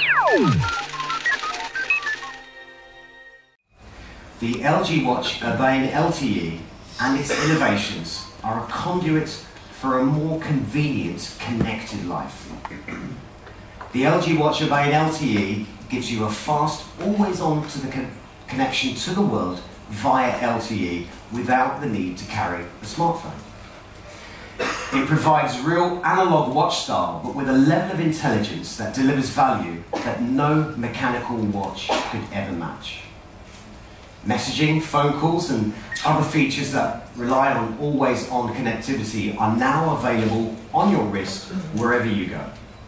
The LG Watch Urbane LTE and its innovations are a conduit for a more convenient, connected life. The LG Watch Urbane LTE gives you a fast, always-on connection to the world via LTE without the need to carry a smartphone. It provides real analog watch style, but with a level of intelligence that delivers value that no mechanical watch could ever match. Messaging, phone calls and other features that rely on always-on connectivity are now available on your wrist wherever you go.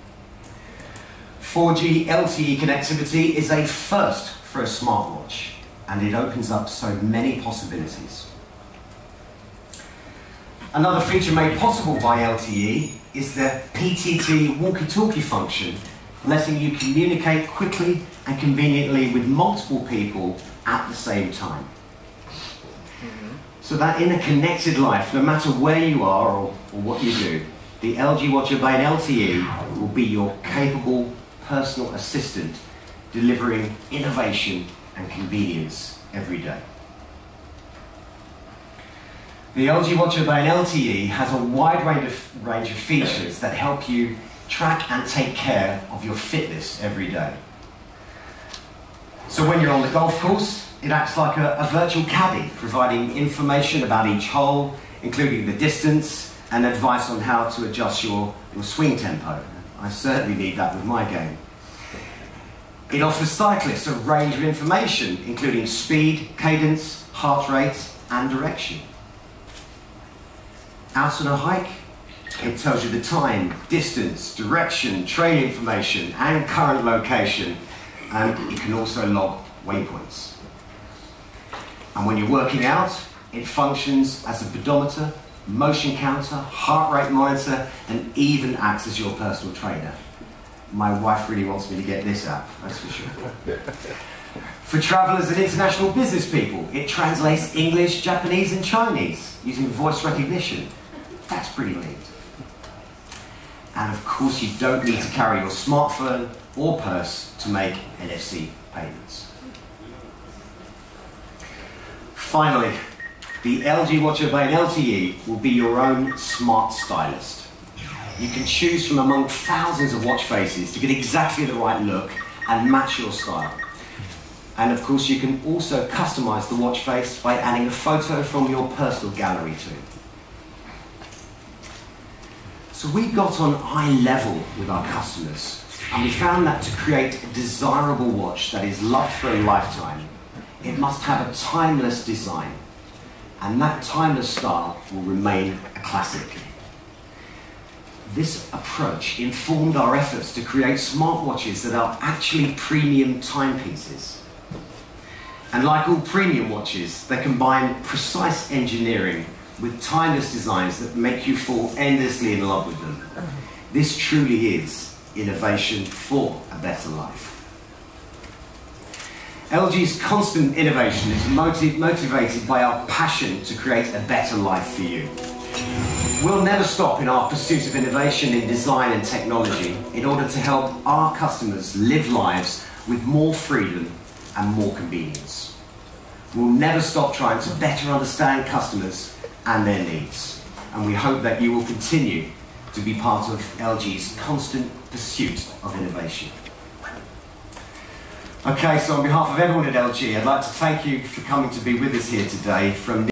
4G LTE connectivity is a first for a smartwatch, and it opens up so many possibilities. Another feature made possible by LTE is the PTT walkie-talkie function, letting you communicate quickly and conveniently with multiple people at the same time. So that in a connected life, no matter where you are or what you do, the LG Watch Urbane LTE will be your capable personal assistant, delivering innovation and convenience every day. The LG Watch Urbane LTE has a wide range of features that help you track and take care of your fitness every day. So when you're on the golf course, it acts like a virtual caddy, providing information about each hole, including the distance and advice on how to adjust your swing tempo. I certainly need that with my game. It offers cyclists a range of information, including speed, cadence, heart rate, and direction. Out on a hike, it tells you the time, distance, direction, trail information, and current location, and it can also log waypoints. And when you're working out, it functions as a pedometer, motion counter, heart rate monitor, and even acts as your personal trainer. My wife really wants me to get this app, that's for sure. For travellers and international business people, it translates English, Japanese, and Chinese using voice recognition. That's pretty neat. And of course, you don't need to carry your smartphone or purse to make NFC payments. Finally, the LG Watch Urbane LTE will be your own smart stylist. You can choose from among thousands of watch faces to get exactly the right look and match your style. And of course, you can also customize the watch face by adding a photo from your personal gallery too. So we got on eye level with our customers, and we found that to create a desirable watch that is loved for a lifetime, it must have a timeless design, and that timeless style will remain a classic. This approach informed our efforts to create smartwatches that are actually premium timepieces. And like all premium watches, they combine precise engineering with timeless designs that make you fall endlessly in love with them. This truly is innovation for a better life. LG's constant innovation is motivated by our passion to create a better life for you. We'll never stop in our pursuit of innovation in design and technology in order to help our customers live lives with more freedom and more convenience. We'll never stop trying to better understand customers and their needs. And we hope that you will continue to be part of LG's constant pursuit of innovation. Okay, so on behalf of everyone at LG, I'd like to thank you for coming to be with us here today from